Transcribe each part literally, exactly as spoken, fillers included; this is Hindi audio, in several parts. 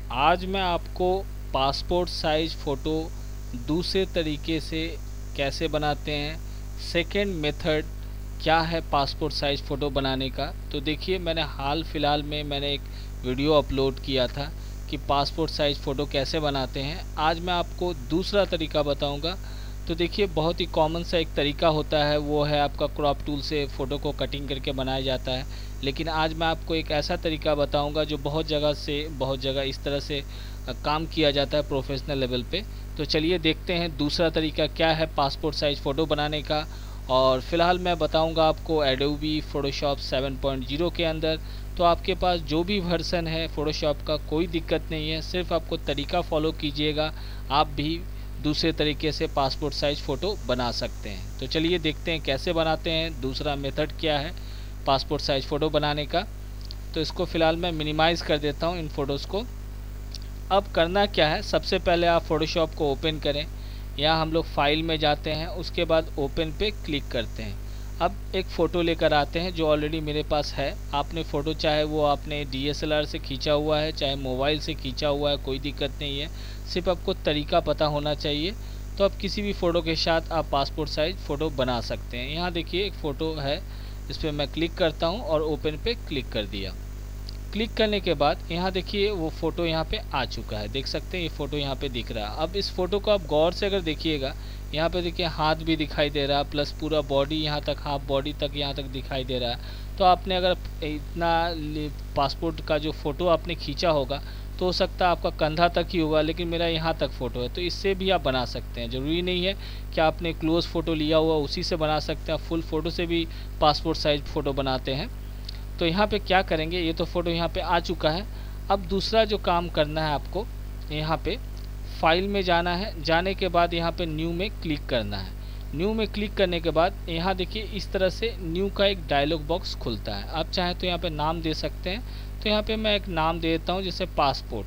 आज मैं आपको पासपोर्ट साइज फ़ोटो दूसरे तरीके से कैसे बनाते हैं, सेकंड मेथड क्या है पासपोर्ट साइज फ़ोटो बनाने का। तो देखिए, मैंने हाल फिलहाल में मैंने एक वीडियो अपलोड किया था कि पासपोर्ट साइज फ़ोटो कैसे बनाते हैं। आज मैं आपको दूसरा तरीका बताऊंगा। तो देखिए, बहुत ही कॉमन सा एक तरीका होता है, वो है आपका क्रॉप टूल से फ़ोटो को कटिंग करके बनाया जाता है। लेकिन आज मैं आपको एक ऐसा तरीका बताऊंगा जो बहुत जगह से बहुत जगह इस तरह से काम किया जाता है प्रोफेशनल लेवल पे। तो चलिए देखते हैं दूसरा तरीका क्या है पासपोर्ट साइज फ़ोटो बनाने का। और फिलहाल मैं बताऊंगा आपको Adobe Photoshop seven point zero के अंदर। तो आपके पास जो भी वर्जन है फ़ोटोशॉप का, कोई दिक्कत नहीं है, सिर्फ आपको तरीका फॉलो कीजिएगा, आप भी दूसरे तरीके से पासपोर्ट साइज फ़ोटो बना सकते हैं। तो चलिए देखते हैं कैसे बनाते हैं, दूसरा मेथड क्या है पासपोर्ट साइज फ़ोटो बनाने का। तो इसको फ़िलहाल मैं मिनिमाइज़ कर देता हूँ इन फ़ोटोज़ को। अब करना क्या है, सबसे पहले आप फ़ोटोशॉप को ओपन करें। यहाँ हम लोग फाइल में जाते हैं, उसके बाद ओपन पे क्लिक करते हैं। अब एक फ़ोटो लेकर आते हैं जो ऑलरेडी मेरे पास है। आपने फ़ोटो चाहे वो आपने डी एस एल आर से खींचा हुआ है, चाहे मोबाइल से खींचा हुआ है, कोई दिक्कत नहीं है, सिर्फ आपको तरीका पता होना चाहिए। तो अब किसी भी फ़ोटो के साथ आप पासपोर्ट साइज फ़ोटो बना सकते हैं। यहाँ देखिए एक फ़ोटो है, इस पर मैं क्लिक करता हूँ और ओपन पे क्लिक कर दिया। क्लिक करने के बाद यहाँ देखिए वो फ़ोटो यहाँ पे आ चुका है, देख सकते हैं ये फ़ोटो यहाँ पे दिख रहा है। अब इस फ़ोटो को आप गौर से अगर देखिएगा, यहाँ पे देखिए हाथ भी दिखाई दे रहा है, प्लस पूरा बॉडी यहाँ तक, हाफ बॉडी तक यहाँ तक दिखाई दे रहा है। तो आपने अगर इतना पासपोर्ट का जो फ़ोटो आपने खींचा होगा तो हो सकता है आपका कंधा तक ही होगा, लेकिन मेरा यहाँ तक फ़ोटो है, तो इससे भी आप बना सकते हैं। ज़रूरी नहीं है कि आपने क्लोज़ फ़ोटो लिया हुआ उसी से बना सकते हैं, आप फुल फ़ोटो से भी पासपोर्ट साइज फ़ोटो बनाते हैं। तो यहाँ पे क्या करेंगे, ये तो फ़ोटो यहाँ पे आ चुका है। अब दूसरा जो काम करना है आपको, यहाँ पे फाइल में जाना है, जाने के बाद यहाँ पे न्यू में क्लिक करना है। न्यू में क्लिक करने के बाद यहाँ देखिए इस तरह से न्यू का एक डायलॉग बॉक्स खुलता है। आप चाहें तो यहाँ पे नाम दे सकते हैं। तो यहाँ पे मैं एक नाम दे देता हूँ, जैसे पासपोर्ट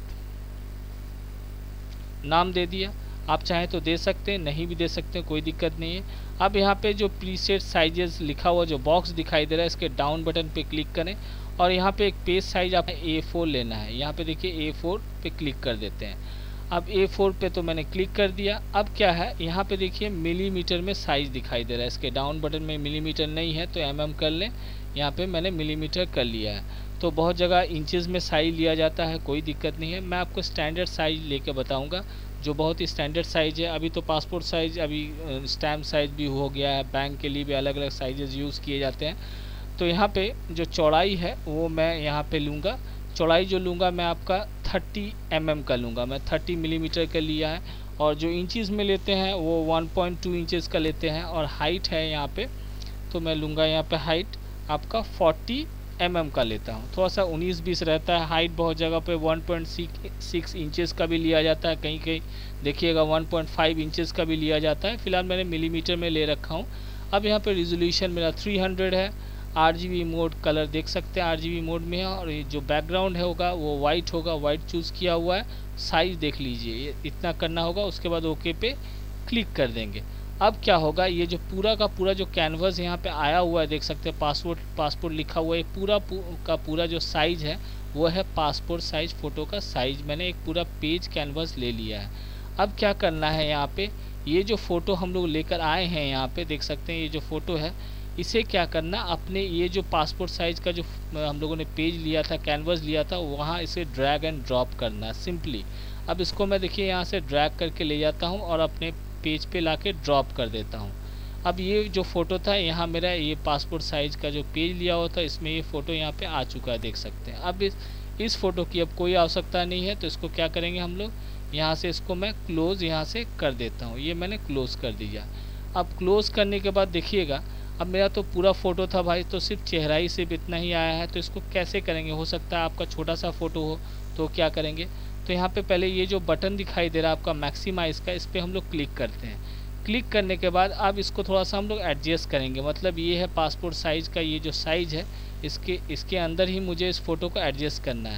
नाम दे दिया। आप चाहें तो दे सकते हैं, नहीं भी दे सकते हैं, कोई दिक्कत नहीं है। अब यहाँ पे जो प्रीसेट साइजेस लिखा हुआ जो बॉक्स दिखाई दे रहा है, इसके डाउन बटन पे क्लिक करें और यहाँ पे एक पेज साइज आप ए फोर लेना है। यहाँ पे देखिए ए फोर पे क्लिक कर देते हैं। अब ए फोर पे तो मैंने क्लिक कर दिया। अब क्या है, यहाँ पे देखिए मिलीमीटर में साइज दिखाई दे रहा है, इसके डाउन बटन में मिलीमीटर नहीं है तो एम एम कर लें। यहाँ पे मैंने मिलीमीटर कर लिया है। तो बहुत जगह इंचेस में साइज लिया जाता है, कोई दिक्कत नहीं है। मैं आपको स्टैंडर्ड साइज लेके बताऊँगा जो बहुत ही स्टैंडर्ड साइज़ है। अभी तो पासपोर्ट साइज़, अभी स्टैम्प साइज़ भी हो गया है, बैंक के लिए भी अलग अलग साइजेस यूज़ किए जाते हैं। तो यहाँ पे जो चौड़ाई है वो मैं यहाँ पे लूँगा, चौड़ाई जो लूँगा मैं आपका थर्टी एम एम का लूँगा, मैं थर्टी मिलीमीटर का लिया है। और जो इंचज़ में लेते हैं वो वन पॉइंट टू इंचज़ का लेते हैं। और हाइट है यहाँ पे, तो मैं लूँगा यहाँ पे हाइट आपका फोर्टी एम एम का लेता हूँ। थोड़ा सा उन्नीस बीस रहता है। हाइट बहुत जगह पे वन पॉइंट सिक्स इंचेस का भी लिया जाता है, कहीं कहीं देखिएगा वन पॉइंट फाइव इंचेस का भी लिया जाता है। फिलहाल मैंने मिलीमीटर में ले रखा हूँ। अब यहाँ पे रिजोल्यूशन मेरा थ्री हंड्रेड है। R G B mode colour देख सकते हैं आर जी बी मोड में है। और ये जो बैकग्राउंड है होगा वो वाइट होगा, वाइट चूज़ किया हुआ है। साइज़ देख लीजिए, ये इतना करना होगा। उसके बाद ओके पे क्लिक कर देंगे। अब क्या होगा, ये जो पूरा का पूरा जो कैनवस यहाँ पे आया हुआ है, देख सकते हैं पासपोर्ट पासपोर्ट लिखा हुआ है, पूरा का पूरा जो साइज़ है वो है पासपोर्ट साइज़ फ़ोटो का साइज़। मैंने एक पूरा पेज कैनवस ले लिया है। अब क्या करना है, यहाँ पे ये जो फ़ोटो हम लोग लेकर आए हैं, यहाँ पे देख सकते हैं ये जो फ़ोटो है, इसे क्या करना, अपने ये जो पासपोर्ट साइज़ का जो हम लोगों ने पेज लिया था, कैनवस लिया था, वहाँ इसे ड्रैग एंड ड्रॉप करना है सिंपली। अब इसको मैं देखिए यहाँ से ड्रैग करके ले जाता हूँ और अपने पेज पे लाके ड्रॉप कर देता हूँ। अब ये जो फ़ोटो था यहाँ मेरा, ये पासपोर्ट साइज़ का जो पेज लिया हुआ था, इसमें ये फ़ोटो यहाँ पे आ चुका है, देख सकते हैं। अब इस इस फ़ोटो की अब कोई आवश्यकता नहीं है, तो इसको क्या करेंगे हम लोग, यहाँ से इसको मैं क्लोज़ यहाँ से कर देता हूँ। ये मैंने क्लोज़ कर दिया। अब क्लोज़ करने के बाद देखिएगा, अब मेरा तो पूरा फ़ोटो था भाई, तो सिर्फ चेहरा ही सिर्फ इतना ही आया है। तो इसको कैसे करेंगे, हो सकता है आपका छोटा सा फ़ोटो हो, तो क्या करेंगे, तो यहाँ पे पहले ये जो बटन दिखाई दे रहा है आपका मैक्सिमाइज़ का, इस पर हम लोग क्लिक करते हैं। क्लिक करने के बाद अब इसको थोड़ा सा हम लोग एडजस्ट करेंगे। मतलब ये है पासपोर्ट साइज़ का, ये जो साइज़ है इसके इसके अंदर ही मुझे इस फ़ोटो को एडजस्ट करना है।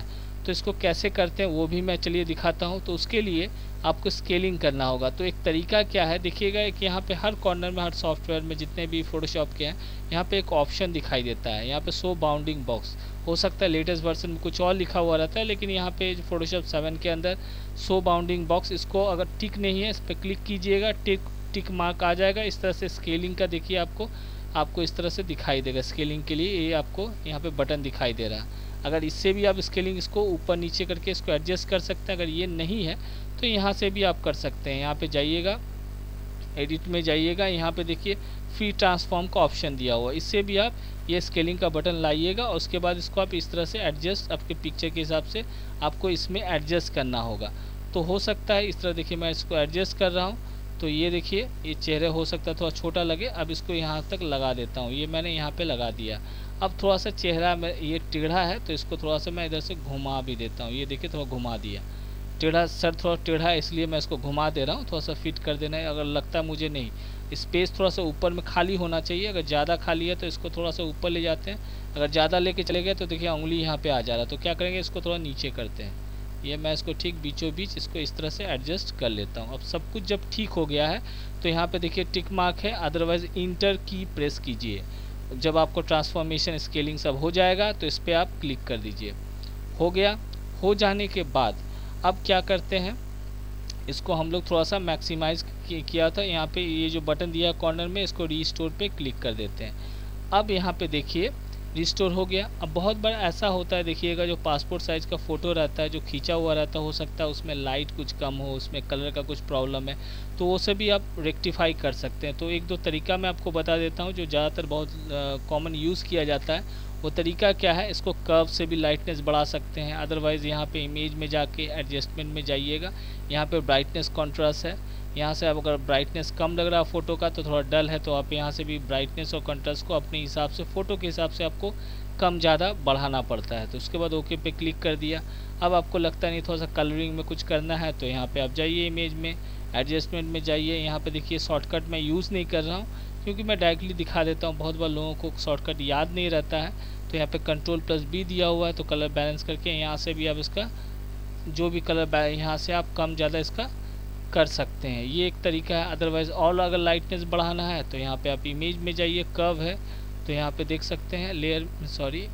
तो इसको कैसे करते हैं वो भी मैं चलिए दिखाता हूँ। तो उसके लिए आपको स्केलिंग करना होगा। तो एक तरीका क्या है देखिएगा, एक यहाँ पे हर कॉर्नर में, हर सॉफ्टवेयर में जितने भी फोटोशॉप के हैं, यहाँ पे एक ऑप्शन दिखाई देता है, यहाँ पे शो बाउंडिंग बॉक्स। हो सकता है लेटेस्ट वर्जन में कुछ और लिखा हुआ रहता है, लेकिन यहाँ पे फोटोशॉप सेवन के अंदर शो बाउंडिंग बॉक्स, इसको अगर टिक नहीं है इस पर क्लिक कीजिएगा, टिक टिक मार्क आ जाएगा। इस तरह से स्केलिंग का देखिए आपको आपको इस तरह से दिखाई देगा। स्केलिंग के लिए ये आपको यहाँ पे बटन दिखाई दे रहा है। अगर इससे भी आप स्केलिंग इसको ऊपर नीचे करके इसको एडजस्ट कर सकते हैं। अगर ये नहीं है तो यहाँ से भी आप कर सकते हैं। यहाँ पे जाइएगा, एडिट में जाइएगा, यहाँ पे देखिए फ्री ट्रांसफॉर्म का ऑप्शन दिया हुआ है, इससे भी आप ये स्केलिंग का बटन लाइएगा और उसके बाद इसको आप इस तरह से एडजस्ट आपके पिक्चर के हिसाब से आपको इसमें एडजस्ट करना होगा। तो हो सकता है इस तरह, देखिए मैं इसको एडजस्ट कर रहा हूँ, तो ये देखिए ये चेहरे हो सकता है थोड़ा छोटा लगे। अब इसको यहाँ तक लगा देता हूँ, ये मैंने यहाँ पे लगा दिया। अब थोड़ा सा चेहरा में ये टेढ़ा है तो इसको थोड़ा सा मैं इधर से घुमा भी देता हूँ। ये देखिए थोड़ा घुमा दिया, टेढ़ा सर थोड़ा टेढ़ा है इसलिए मैं इसको घुमा दे रहा हूँ। थोड़ा सा फिट कर देना है। अगर लगता है मुझे नहीं, स्पेस थोड़ा सा ऊपर में खाली होना चाहिए। अगर ज़्यादा खाली है तो इसको थोड़ा सा ऊपर ले जाते हैं। अगर ज़्यादा लेके चले गए तो देखिए उंगली यहाँ पे आ जा रहा है। तो क्या करेंगे, इसको थोड़ा नीचे करते हैं। ये मैं इसको ठीक बीचों बीच इसको इस तरह से एडजस्ट कर लेता हूँ। अब सब कुछ जब ठीक हो गया है तो यहाँ पे देखिए टिक मार्क है, अदरवाइज इंटर की प्रेस कीजिए। जब आपको ट्रांसफॉर्मेशन स्केलिंग सब हो जाएगा तो इस पर आप क्लिक कर दीजिए। हो गया। हो जाने के बाद अब क्या करते हैं, इसको हम लोग थोड़ा सा मैक्सिमाइज किया था। यहाँ पे ये जो बटन दिया कॉर्नर में, इसको रीस्टोर पे क्लिक कर देते हैं। अब यहाँ पे देखिए रिस्टोर हो गया। अब बहुत बार ऐसा होता है देखिएगा, जो पासपोर्ट साइज़ का फ़ोटो रहता है जो खींचा हुआ रहता है, हो सकता है उसमें लाइट कुछ कम हो, उसमें कलर का कुछ प्रॉब्लम है, तो वो से भी आप रेक्टिफाई कर सकते हैं। तो एक दो तरीका मैं आपको बता देता हूँ जो ज़्यादातर बहुत कॉमन यूज़ किया जाता है। वो तरीका क्या है, इसको कर्व से भी लाइटनेस बढ़ा सकते हैं। अदरवाइज़ यहाँ पे इमेज में जाके एडजस्टमेंट में जाइएगा, यहाँ पे ब्राइटनेस कॉन्ट्रास्ट है। यहाँ से आप अगर ब्राइटनेस कम लग रहा है फ़ोटो का तो थोड़ा डल है, तो आप यहाँ से भी ब्राइटनेस और कंट्रास्ट को अपने हिसाब से, फ़ोटो के हिसाब से आपको कम ज़्यादा बढ़ाना पड़ता है। तो उसके बाद ओके पे क्लिक कर दिया। अब आपको लगता नहीं थोड़ा सा कलरिंग में कुछ करना है तो यहाँ पे आप जाइए, इमेज में एडजस्टमेंट में जाइए। यहाँ पे देखिए शॉर्टकट मैं यूज़ नहीं कर रहा हूँ क्योंकि मैं डायरेक्टली दिखा देता हूँ। बहुत बार लोगों को शॉर्टकट याद नहीं रहता है, तो यहाँ पे कंट्रोल प्लस बी दिया हुआ है, तो कलर बैलेंस करके यहाँ से भी आप इसका जो भी कलर यहाँ से आप कम ज़्यादा इसका कर सकते हैं। ये एक तरीका है। अदरवाइज़ और अगर लाइटनेस बढ़ाना है तो यहाँ पे आप इमेज में जाइए, कर्व है तो यहाँ पे देख सकते हैं, लेयर सॉरी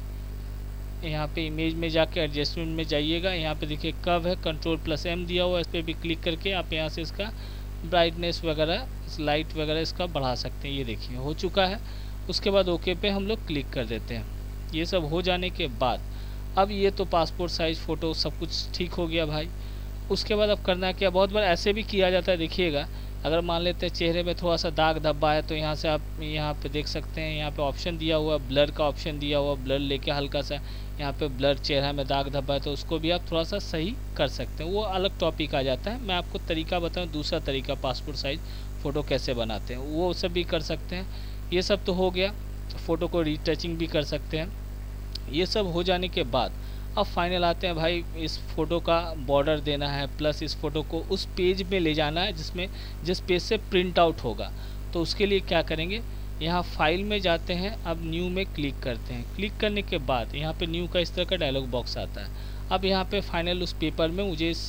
यहाँ पे इमेज में जाके एडजस्टमेंट में जाइएगा। यहाँ पे देखिए कर्व है, कंट्रोल प्लस एम दिया हुआ है, इस पर भी क्लिक करके आप यहाँ से इसका ब्राइटनेस वगैरह, लाइट वगैरह इसका बढ़ा सकते हैं। ये देखिए हो चुका है। उसके बाद ओके पे हम लोग क्लिक कर देते हैं। ये सब हो जाने के बाद अब ये तो पासपोर्ट साइज़ फ़ोटो सब कुछ ठीक हो गया भाई। उसके बाद अब करना क्या, बहुत बार ऐसे भी किया जाता है देखिएगा, अगर मान लेते हैं चेहरे में थोड़ा सा दाग धब्बा है तो यहाँ से आप यहाँ पे देख सकते हैं, यहाँ पे ऑप्शन दिया हुआ है, ब्लर का ऑप्शन दिया हुआ, ब्लर लेके हल्का सा यहाँ पे ब्लर, चेहरा में दाग धब्बा है तो उसको भी आप थोड़ा सा सही कर सकते हैं। वो अलग टॉपिक आ जाता है। मैं आपको तरीका बताऊँ, दूसरा तरीका पासपोर्ट साइज़ फ़ोटो कैसे बनाते हैं, वो सब भी कर सकते हैं। ये सब तो हो गया, फ़ोटो को रीटचिंग भी कर सकते हैं। ये सब हो जाने के बाद अब फाइनल आते हैं भाई, इस फ़ोटो का बॉर्डर देना है, प्लस इस फ़ोटो को उस पेज में ले जाना है जिसमें जिस पेज से प्रिंट आउट होगा। तो उसके लिए क्या करेंगे, यहाँ फाइल में जाते हैं, अब न्यू में क्लिक करते हैं। क्लिक करने के बाद यहाँ पे न्यू का इस तरह का डायलॉग बॉक्स आता है। अब यहाँ पे फाइनल उस पेपर में मुझे इस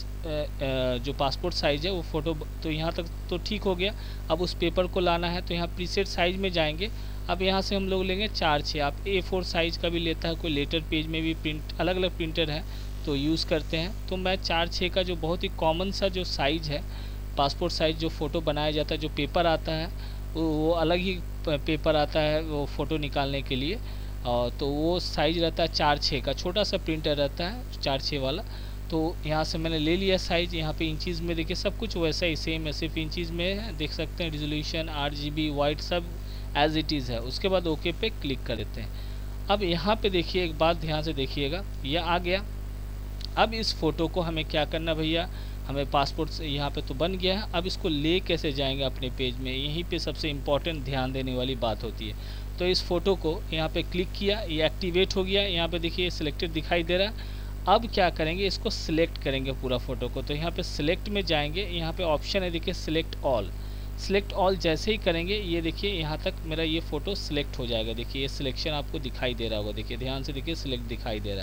जो पासपोर्ट साइज़ है वो फ़ोटो, तो यहाँ तक तो ठीक हो गया। अब उस पेपर को लाना है तो यहाँ प्रीसेट साइज़ में जाएंगे। अब यहाँ से हम लोग लेंगे चार छः, आप ए फोर साइज़ का भी लेता है कोई, लेटर पेज में भी प्रिंट अलग अलग प्रिंटर है तो यूज़ करते हैं। तो मैं चार छः का जो बहुत ही कॉमन सा जो साइज़ है पासपोर्ट साइज़ जो फ़ोटो बनाया जाता है, जो पेपर आता है वो, वो अलग ही पेपर आता है वो फ़ोटो निकालने के लिए, और तो वो साइज़ रहता है चार छः का, छोटा सा प्रिंटर रहता है चार छः वाला। तो यहाँ से मैंने ले लिया साइज़। यहाँ पे इंचज़ में देखिए सब कुछ वैसा ही सेम है, सिर्फ इंचज़ में है, देख सकते हैं। रिजोल्यूशन आठ जी बी वाइट सब एज इट इज़ है। उसके बाद ओके पे क्लिक कर देते हैं। अब यहाँ पे देखिए एक बात ध्यान से देखिएगा, ये आ गया। अब इस फ़ोटो को हमें क्या करना भैया, हमें पासपोर्ट से यहाँ पे तो बन गया है, अब इसको ले कैसे जाएंगे अपने पेज में, यहीं पे सबसे इम्पॉर्टेंट ध्यान देने वाली बात होती है। तो इस फ़ोटो को यहाँ पे क्लिक किया, ये एक्टिवेट हो गया, यहाँ पे देखिए सिलेक्टेड दिखाई दे रहा है। अब क्या करेंगे, इसको सिलेक्ट करेंगे पूरा फ़ोटो को। तो यहाँ पे सिलेक्ट में जाएंगे, यहाँ पे ऑप्शन है देखिए सिलेक्ट ऑल। सिलेक्ट ऑल जैसे ही करेंगे ये देखिए यहाँ तक मेरा ये फ़ोटो सिलेक्ट हो जाएगा। देखिए ये सिलेक्शन आपको दिखाई दे रहा होगा, देखिए ध्यान से देखिए सिलेक्ट दिखाई दे रहा है।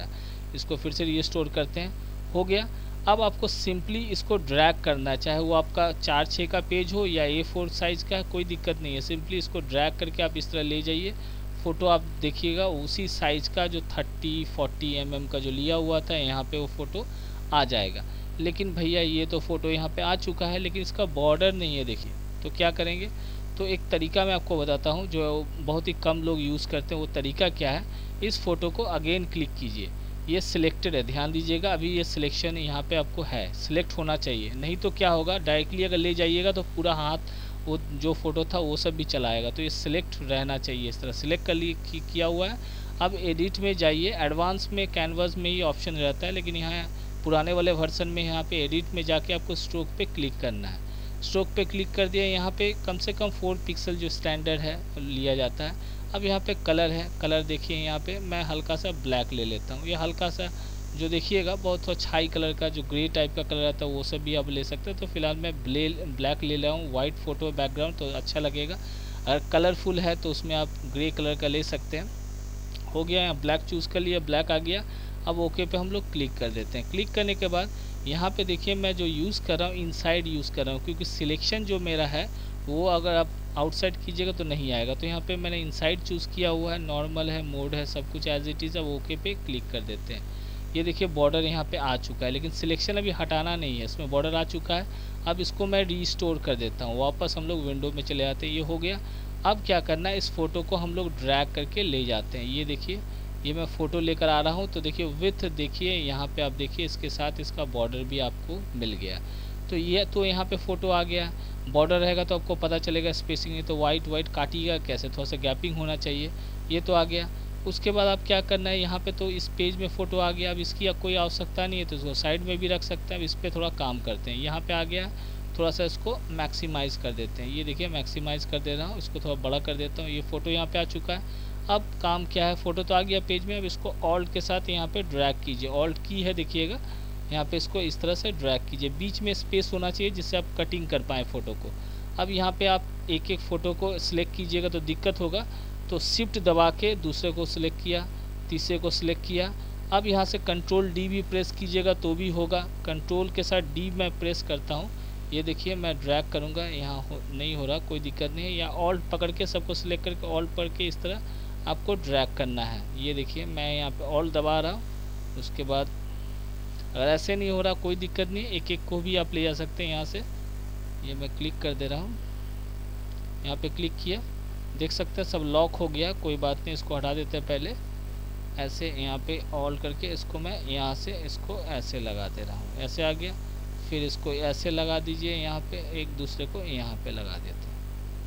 इसको फिर से रीस्टोर करते हैं, हो गया। अब आपको सिंपली इसको ड्रैग करना है, चाहे वो आपका चार छः का पेज हो या ए फोर साइज़ का, कोई दिक्कत नहीं है। सिंपली इसको ड्रैग करके आप इस तरह ले जाइए। फ़ोटो आप देखिएगा उसी साइज़ का जो थर्टी फोर्टी एम एम का जो लिया हुआ था, यहाँ पे वो फ़ोटो आ जाएगा। लेकिन भैया ये तो फ़ोटो यहाँ पे आ चुका है, लेकिन इसका बॉर्डर नहीं है, देखिए। तो क्या करेंगे, तो एक तरीका मैं आपको बताता हूँ जो बहुत ही कम लोग यूज़ करते हैं। वो तरीका क्या है, इस फ़ोटो को अगेन क्लिक कीजिए, ये सिलेक्टेड है, ध्यान दीजिएगा। अभी ये सिलेक्शन यहाँ पे आपको है, सिलेक्ट होना चाहिए, नहीं तो क्या होगा, डायरेक्टली अगर ले जाइएगा तो पूरा हाथ वो जो फ़ोटो था वो सब भी चलाएगा। तो ये सिलेक्ट रहना चाहिए, इस तरह सिलेक्ट कर लिए किया हुआ है। अब एडिट में जाइए, एडवांस में कैनवास में ये ऑप्शन रहता है, लेकिन यहाँ पुराने वाले वर्जन में यहाँ पे एडिट में जाके आपको स्ट्रोक पे क्लिक करना है। स्ट्रोक पे क्लिक कर दिया, यहाँ पे कम से कम फोर पिक्सल जो स्टैंडर्ड है लिया जाता है। अब यहाँ पे कलर है, कलर देखिए यहाँ पे मैं हल्का सा ब्लैक ले लेता हूँ। ये हल्का सा जो देखिएगा बहुत अच्छा हाई कलर का जो ग्रे टाइप का कलर आता है वो सब भी आप ले सकते हैं। तो फिलहाल मैं ब्ले ब्लैक ले रहा हूँ, वाइट फ़ोटो बैकग्राउंड तो अच्छा लगेगा। अगर कलरफुल है तो उसमें आप ग्रे कलर का ले सकते हैं। हो गया, यहाँ ब्लैक चूज़ कर लिया, ब्लैक आ गया। अब ओके पे हम लोग क्लिक कर देते हैं। क्लिक करने के बाद यहाँ पे देखिए मैं जो यूज़ कर रहा हूँ इनसाइड यूज़ कर रहा हूँ, क्योंकि सिलेक्शन जो मेरा है वो अगर आप आउटसाइड कीजिएगा तो नहीं आएगा। तो यहाँ पे मैंने इनसाइड चूज़ किया हुआ है, नॉर्मल है, मोड है, सब कुछ एज इट इज़। अब ओके पे क्लिक कर देते हैं। ये देखिए बॉर्डर यहाँ पे आ चुका है, लेकिन सिलेक्शन अभी हटाना नहीं है, इसमें बॉर्डर आ चुका है। अब इसको मैं रीस्टोर कर देता हूँ, वापस हम लोग विंडो में चले आते हैं। ये हो गया। अब क्या करना है, इस फ़ोटो को हम लोग ड्रैग करके ले जाते हैं। ये देखिए, ये मैं फ़ोटो लेकर आ रहा हूँ, तो देखिए विथ देखिए यहाँ पे आप देखिए इसके साथ इसका बॉर्डर भी आपको मिल गया। तो ये तो यहाँ पे फ़ोटो आ गया। बॉर्डर रहेगा तो आपको पता चलेगा, स्पेसिंग है तो वाइट वाइट काटिएगा कैसे, थोड़ा सा गैपिंग होना चाहिए। ये तो आ गया। उसके बाद आप क्या करना है, यहाँ पे तो इस पेज में फ़ोटो आ गया। अब इसकी कोई आवश्यकता नहीं है तो इसको साइड में भी रख सकते हैं। अब इस पर थोड़ा काम करते हैं। यहाँ पे आ गया, थोड़ा सा इसको मैक्सिमाइज़ कर देते हैं। ये देखिए मैक्सिमाइज़ कर दे रहा हूँ, इसको थोड़ा बड़ा कर देता हूँ। ये फ़ोटो यहाँ पे आ चुका है। अब काम क्या है, फ़ोटो तो आ गया पेज में। अब इसको ऑल्ट के साथ यहाँ पे ड्रैग कीजिए, ऑल्ट की है देखिएगा, यहाँ पे इसको इस तरह से ड्रैग कीजिए। बीच में स्पेस होना चाहिए जिससे आप कटिंग कर पाएँ फ़ोटो को। अब यहाँ पे आप एक एक फ़ोटो को सिलेक्ट कीजिएगा तो दिक्कत होगा, तो शिफ्ट दबा के दूसरे को सिलेक्ट किया, तीसरे को सिलेक्ट किया। अब यहाँ से कंट्रोल डी भी प्रेस कीजिएगा तो भी होगा। कंट्रोल के साथ डी मैं प्रेस करता हूँ, ये देखिए मैं ड्रैग करूँगा, यहाँ हो नहीं हो रहा, कोई दिक्कत नहीं है। या ऑल्ट पकड़ के सबको सिलेक्ट करके ऑल्ट पकड़ के इस तरह आपको ड्रैग करना है। ये देखिए मैं यहाँ पे ऑल्ट दबा रहा हूँ। उसके बाद अगर ऐसे नहीं हो रहा कोई दिक्कत नहीं, एक एक को भी आप ले जा सकते हैं यहाँ से। ये मैं क्लिक कर दे रहा हूँ, यहाँ पे क्लिक किया, देख सकते हैं सब लॉक हो गया। कोई बात नहीं, इसको हटा देते हैं पहले। ऐसे यहाँ पे ऑल करके इसको मैं यहाँ से इसको ऐसे लगा दे रहा हूँ, ऐसे आ गया। फिर इसको ऐसे लगा दीजिए, यहाँ पे एक दूसरे को यहाँ पे लगा देते हैं।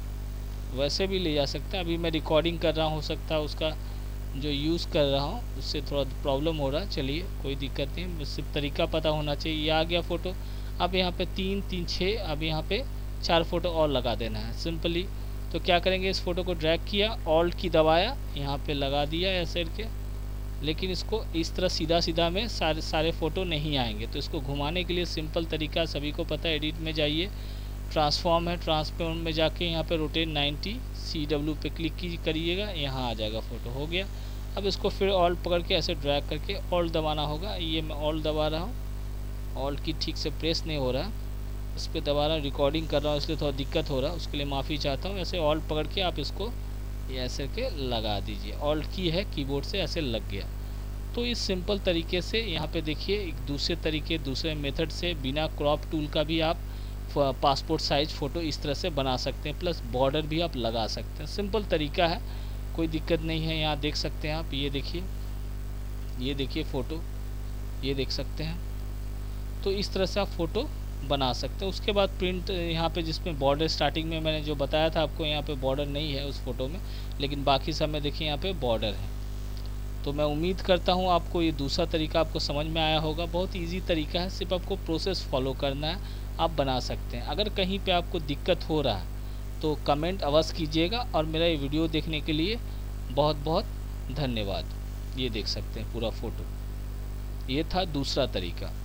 वैसे भी ले जा सकते हैं। अभी मैं रिकॉर्डिंग कर रहा हूँ, हो सकता है उसका जो यूज़ कर रहा हूँ उससे थोड़ा प्रॉब्लम हो रहा है। चलिए कोई दिक्कत नहीं, सिर्फ तरीका पता होना चाहिए। ये आ गया फ़ोटो। अब यहाँ पे तीन तीन छः, अब यहाँ पे चार फ़ोटो और लगा देना है सिंपली। तो क्या करेंगे, इस फ़ोटो को ड्रैग किया, ऑल्ट की दबाया, यहाँ पे लगा दिया ऐसे करके। लेकिन इसको इस तरह सीधा सीधा में सारे सारे फ़ोटो नहीं आएंगे, तो इसको घुमाने के लिए सिंपल तरीका सभी को पता है। एडिट में जाइए, ट्रांसफॉर्म है, ट्रांसफॉर्म में जाके यहाँ पे रोटेट नाइन्टी सी डब्ल्यू पे क्लिक की करिएगा, यहाँ आ जाएगा फ़ोटो। हो गया। अब इसको फिर ऑल्ट पकड़ के ऐसे ड्रैग करके ऑल्ट दबाना होगा। ये मैं ऑल्ट दबा रहा हूँ, ऑल्ट की ठीक से प्रेस नहीं हो रहा, इस पर दबा रहा हूँ, रिकॉर्डिंग कर रहा हूँ इसलिए थोड़ा दिक्कत हो रहा है, उसके लिए माफ़ी चाहता हूँ। ऐसे ऑल्ट पकड़ के आप इसको ये ऐसे के लगा दीजिए, ऑल्ट की है कीबोर्ड से, ऐसे लग गया। तो इस सिंपल तरीके से यहाँ पे देखिए एक दूसरे तरीके दूसरे मेथड से बिना क्रॉप टूल का भी आप पासपोर्ट साइज़ फ़ोटो इस तरह से बना सकते हैं, प्लस बॉर्डर भी आप लगा सकते हैं। सिंपल तरीका है, कोई दिक्कत नहीं है। यहाँ देख सकते हैं आप, ये देखिए, ये देखिए फ़ोटो, ये देख सकते हैं। तो इस तरह से आप फ़ोटो बना सकते हैं। उसके बाद प्रिंट यहाँ पे जिसमें बॉर्डर स्टार्टिंग में मैंने जो बताया था आपको, यहाँ पे बॉर्डर नहीं है उस फ़ोटो में, लेकिन बाकी सब में देखिए यहाँ पे बॉर्डर है। तो मैं उम्मीद करता हूँ आपको ये दूसरा तरीका आपको समझ में आया होगा। बहुत इजी तरीका है, सिर्फ आपको प्रोसेस फॉलो करना है, आप बना सकते हैं। अगर कहीं पे आपको दिक्कत हो रहा है तो कमेंट अवश्य कीजिएगा, और मेरा ये वीडियो देखने के लिए बहुत बहुत धन्यवाद। ये देख सकते हैं पूरा फ़ोटो, ये था दूसरा तरीका।